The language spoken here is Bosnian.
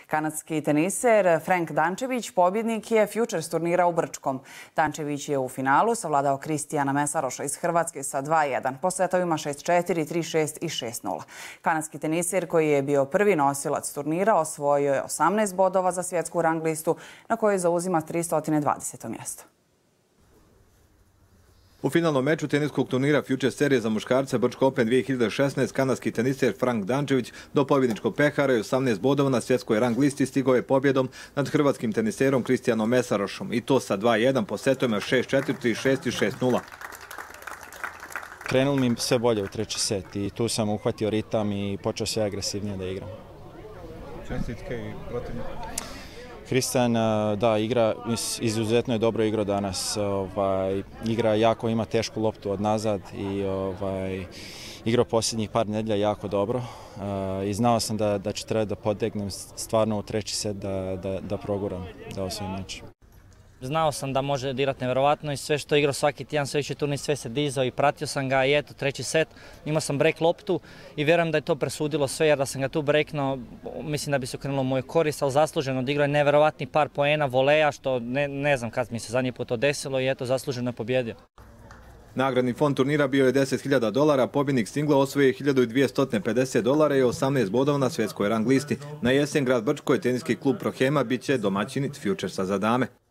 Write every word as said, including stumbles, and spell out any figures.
Kanadski teniser Frank Dančević pobjednik je Futures turnira u Brčkom. Dančević je u finalu savladao Kristijana Mesaroša iz Hrvatske sa dva jedan po setovima šest četiri, tri šest i šest nula. Kanadski teniser koji je bio prvi nosilac turnira osvojio je osamnaest bodova za svjetsku rang listu na kojoj zauzima tristo dvadeseto mjesto. U finalnom meču teniskog turnira Futures serije za muškarce Brčko Open dvije hiljade šesnaest kanadski teniser Frank Dančević do pobjedničkog pehara i osamnaest bodova na svjetskoj rang listi stigao je pobjedom nad hrvatskim teniserom Kristijanom Mesarošom i to sa dva jedan po setovima šest četiri, tri šest i šest nula. Krenulo mi sve bolje u treći set i tu sam uhvatio ritam i počeo sve agresivnije da igram. Čestitke i protivnik. Kristijan, da, igra, izuzetno je dobro igrao danas. Ovaj, igra jako, ima tešku loptu od nazad i ovaj, igrao posljednjih par nedjelja jako dobro. I znao sam da, da ću trebati da potegnem stvarno u treći set da, da, da proguram, da osvojim meč. Znao sam da može dirati nevjerovatno i sve što je igrao svaki tjedan, sve više turnir, sve se dizao i pratio sam ga i eto, treći set, imao sam break loptu i vjerujem da je to presudilo sve jer da sam ga tu breaknuo, mislim da bi se okrenulo u moju korist, ali zasluženo odigrao je nevjerovatni par poena, voleja, što ne, ne znam kad mi se zadnji put to desilo i eto, zasluženo je pobjedio. Nagradni fond turnira bio je deset hiljada dolara, pobjednik singla osvojio je hiljadu dvjesto pedeset dolara i osamnaest bodova na svjetskoj rang listi. Na jesen grad Brčko i teniski klub Prohema bit će domaćini Futuresa za dame.